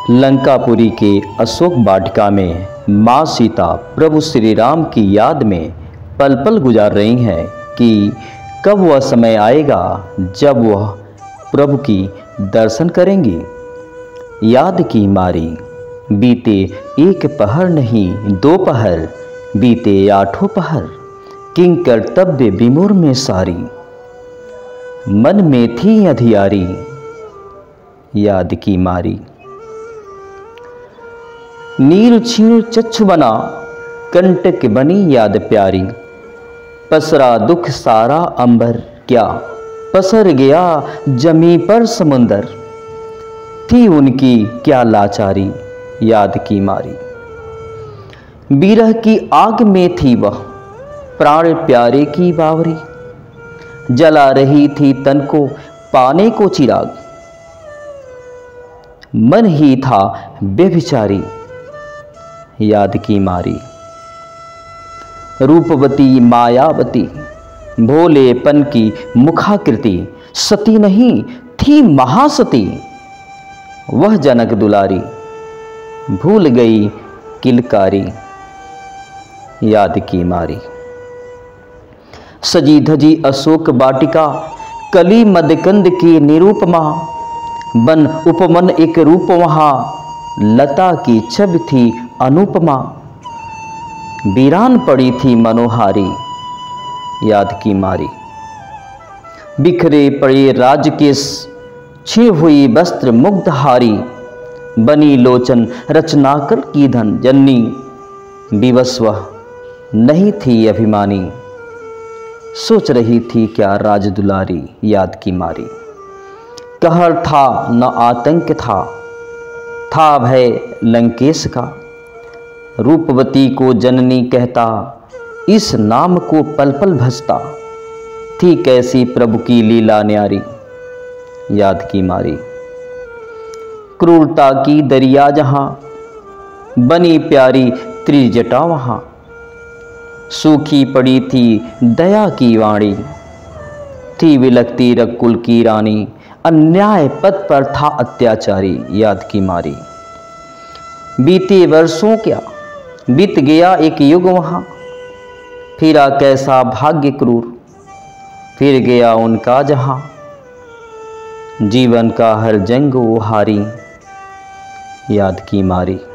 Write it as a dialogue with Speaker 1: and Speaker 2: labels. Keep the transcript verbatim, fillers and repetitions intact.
Speaker 1: लंकापुरी के अशोक वाटिका में माँ सीता प्रभु श्री राम की याद में पल पल गुजार रही हैं कि कब वह समय आएगा जब वह प्रभु की दर्शन करेंगी। याद की मारी बीते एक पहर नहीं दो पहर, बीते आठों पहर किंग कर्तव्य विमूर में सारी, मन में थी अधियारी याद की मारी। नीर छीण चच्छु बना कंटक बनी याद प्यारी, पसरा दुख सारा अंबर क्या पसर गया जमी पर समुंदर, थी उनकी क्या लाचारी याद की मारी। बिरह की आग में थी वह प्राण प्यारे की बावरी, जला रही थी तन को पाने को चिराग, मन ही था बेविचारी याद की मारी। रूपवती मायावती भोलेपन की मुखाकृति, सती नहीं थी महासती वह जनक दुलारी, भूल गई किलकारी याद की मारी। सजी धजी अशोक वाटिका कली मदकंद की निरूपमा, बन उपमन एक रूप वहां लता की छब थी अनुपमा, वीरान पड़ी थी मनोहारी याद की मारी। बिखरे पड़े राज के छे हुई वस्त्र मुग्धहारी, बनी लोचन रचनाकर की धन जननी, विवश वह नहीं थी अभिमानी, सोच रही थी क्या राज दुलारी याद की मारी। कहर था न आतंक था, था भय लंकेश का, रूपवती को जननी कहता इस नाम को पल पल भजता, थी कैसी प्रभु की लीला न्यारी याद की मारी। क्रूरता की दरिया जहां बनी प्यारी त्रिजटा वहां, सूखी पड़ी थी दया की वाणी, थी विलकती रकुल की रानी, अन्याय पद पर था अत्याचारी याद की मारी। बीते वर्षों क्या बीत गया एक युग वहां, फिरा कैसा भाग्य क्रूर फिर गया उनका जहां, जीवन का हर जंग वो हारी याद की मारी।